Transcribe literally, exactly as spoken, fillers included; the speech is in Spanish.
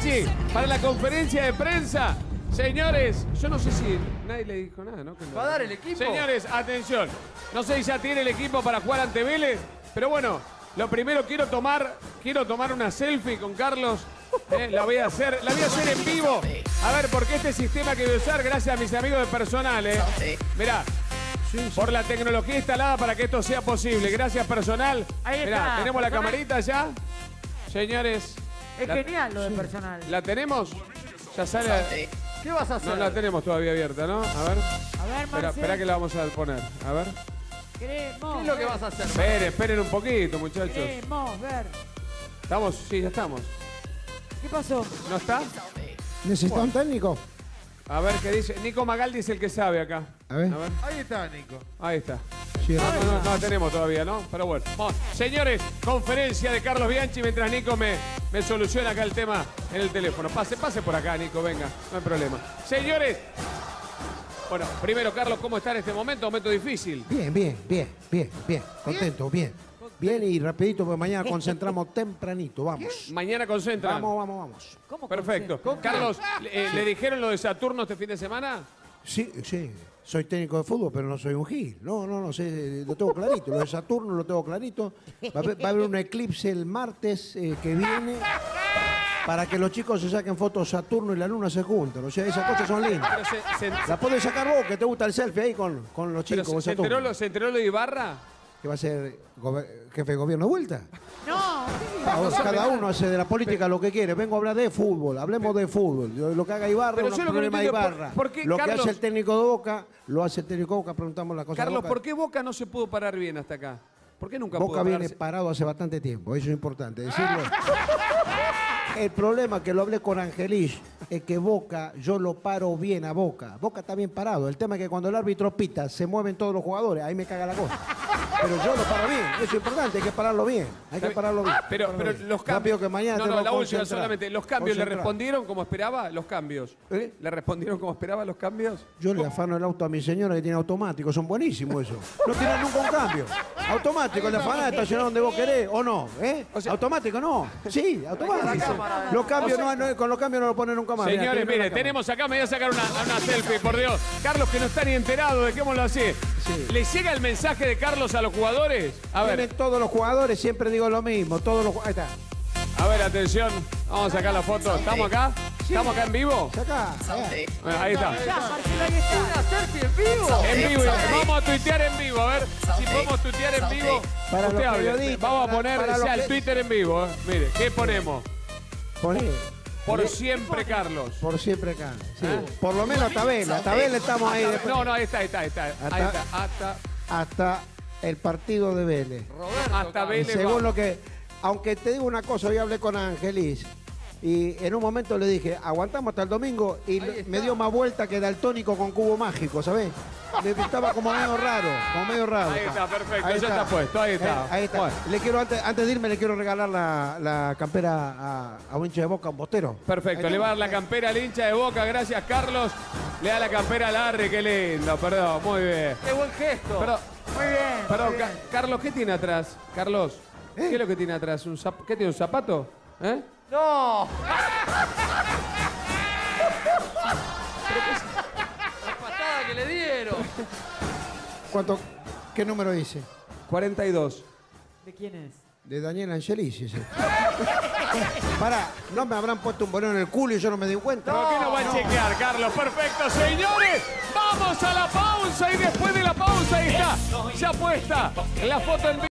Bianchi para la conferencia de prensa. Señores, yo no sé si nadie le dijo nada, ¿no? ¿Va a dar el equipo? Señores, atención. No sé si ya tiene el equipo para jugar ante Vélez, pero bueno, lo primero quiero tomar, quiero tomar una selfie con Carlos. Eh, la voy a hacer, la voy a hacer en vivo. A ver, porque este sistema que voy a usar, gracias a mis amigos de personal, eh. Mirá, por la tecnología instalada para que esto sea posible. Gracias, personal. Ahí Mirá, está. tenemos la camarita ya. Señores. Es la, genial lo de personal. ¿La tenemos? Ya sale. ¿Qué vas a hacer? No la tenemos todavía abierta, ¿no? A ver. A ver, Espera, Marcel. espera que la vamos a poner. A ver. Queremos ¿Qué es lo que ver. vas a hacer? Esperen, esperen un poquito, muchachos. Queremos ver. ¿Estamos? Sí, ya estamos. ¿Qué pasó? ¿No está? ¿Necesita un técnico? A ver qué dice. Nico Magaldi es el que sabe acá. A ver. A ver. Ahí está, Nico. Ahí está. Sí, No, rápido. no, no, no la tenemos todavía, ¿no? Pero bueno. Vamos. Señores, conferencia de Carlos Bianchi mientras Nico me, me soluciona acá el tema en el teléfono. Pase, pase por acá, Nico, venga. No hay problema. Señores. Bueno, primero, Carlos, ¿cómo está en este momento? Momento difícil. Bien, bien, bien, bien, bien. Contento, bien. Bien y rapidito, porque mañana concentramos tempranito. Vamos. Mañana concentran. Vamos, vamos, vamos. ¿Cómo Perfecto. concentra? Carlos, eh, ¿le dijeron lo de Saturno este fin de semana? Sí, sí. Soy técnico de fútbol, pero no soy un gil. No, no, no, sé, lo tengo clarito. Lo de Saturno lo tengo clarito. Va a haber, va a haber un eclipse el martes eh, que viene para que los chicos se saquen fotos Saturno y la luna se juntan. O sea, esas cosas son lindas. Pero se, se- La podés sacar vos, que te gusta el selfie ahí con, con los pero chicos. se- con se Saturno. enteró, lo- ¿se enteró lo de Ibarra? ¿Que va a ser gobe- jefe de gobierno de vuelta? No, Ahora, cada uno hace de la política lo que quiere. Vengo a hablar de fútbol, hablemos de fútbol. Lo, lo que haga Ibarra Pero no yo es lo que no problema de entiendo, Ibarra. ¿por- por qué, lo que Carlos? hace el técnico de Boca, lo hace el técnico de Boca, preguntamos la cosa Carlos, de Boca. ¿por qué Boca no se pudo parar bien hasta acá? ¿Por qué nunca Boca pudo viene pararse? parado hace bastante tiempo, eso es importante decirlo. El problema que lo hablé con Angelich es que Boca, yo lo paro bien a Boca. Boca está bien parado. El tema es que cuando el árbitro pita, se mueven todos los jugadores. Ahí me caga la cosa. Pero yo lo paro bien. Eso es importante, hay que pararlo bien. Hay que pararlo bien. Pero, Pararlo pero bien. los Rápido cambios. que mañana no, tengo no, que la última concentrar. solamente. ¿Los cambios le Concentrar. respondieron como esperaba? ¿Los cambios? ¿Eh? ¿Le respondieron como esperaba los cambios? Yo le afano el auto a mi señora que tiene automático, son buenísimos eso. No tienen nunca un cambio. Automático, le afanás, estacionás donde vos querés, o no, ¿eh? O sea- automático no. Sí, automático. Los cambios no, no, con los cambios no lo ponen nunca más. Mirá, Señores, tiene la mire, cámara. tenemos acá, me voy a sacar una, una selfie, por Dios. Carlos, que no está ni enterado, dejémoslo así. Sí. ¿Le llega el mensaje de Carlos a los jugadores? A ver, Vienen todos los jugadores, siempre digo lo mismo. Todos los ju- Ahí está. a ver, atención. Vamos a sacar la foto. ¿Estamos acá? ¿Estamos acá en vivo? Acá. allá. Bueno, ahí está. ya, Marcelo, ahí está. ¿Una selfie en vivo? En vivo, vamos a tuitear en vivo, a ver si podemos tuitear en vivo. Para Usted los hable. periodistas, Vamos a para- poner para ya los el que- Twitter en vivo, ¿eh? Mire, ¿qué ponemos? Poné. Por siempre, Carlos. Por siempre acá. Sí. ¿Ah? Por lo menos hasta Vela. Hasta Vela estamos ahí. después. No, no, ahí está, ahí está, ahí está. Ahí Hasta- está, hasta, Hasta el partido de Vélez. Roberto. hasta Carlos. Vélez. Según va. lo que, aunque te digo una cosa, hoy hablé con Angelis y en un momento le dije, aguantamos hasta el domingo y Ahí está. me dio más vuelta que daltónico con cubo mágico, ¿sabes? Me estaba como medio raro, como medio raro. Ahí está, perfecto, ya está puesto, ahí está. Eh, ahí está. Bueno. Le quiero, antes, antes de irme, le quiero regalar la, la campera a, a un hincha de Boca, un bostero. Perfecto, Ahí le va a dar está. la campera al hincha de Boca, gracias Carlos. Le da la campera a Larry, qué lindo, perdón, muy bien. Qué buen gesto. Perdón, Muy bien. perdón, muy bien. Ca- Carlos, ¿qué tiene atrás? Carlos, ¿qué es lo que tiene atrás? ¿Un zap- ¿Qué tiene, un zapato? ¿Eh? ¡No! La patada que le dieron. ¿Cuánto, ¿Qué número dice? cuarenta y dos. ¿De quién es? De Daniel Angelis, ese. Pará, ¿no me habrán puesto un bolón en el culo y yo no me di cuenta? ¿Por qué no va a chequear, Carlos? Perfecto, señores. Vamos a la pausa y después de la pausa ahí está. Ya puesta la foto en vivo.